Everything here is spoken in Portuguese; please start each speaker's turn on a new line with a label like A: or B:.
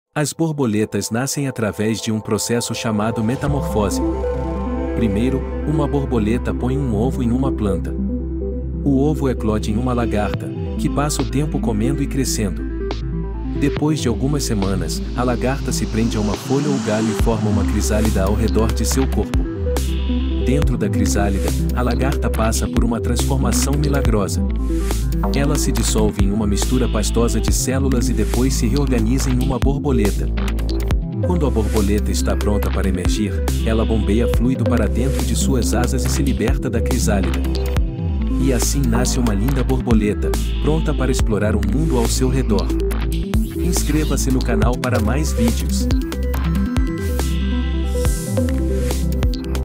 A: As borboletas nascem através de um processo chamado metamorfose. Primeiro, uma borboleta põe um ovo em uma planta. O ovo eclode em uma lagarta, que passa o tempo comendo e crescendo. Depois de algumas semanas, a lagarta se prende a uma folha ou galho e forma uma crisálida ao redor de seu corpo. Dentro da crisálida, a lagarta passa por uma transformação milagrosa. Ela se dissolve em uma mistura pastosa de células e depois se reorganiza em uma borboleta. Quando a borboleta está pronta para emergir, ela bombeia fluido para dentro de suas asas e se liberta da crisálida. E assim nasce uma linda borboleta, pronta para explorar o mundo ao seu redor. Inscreva-se no canal para mais vídeos.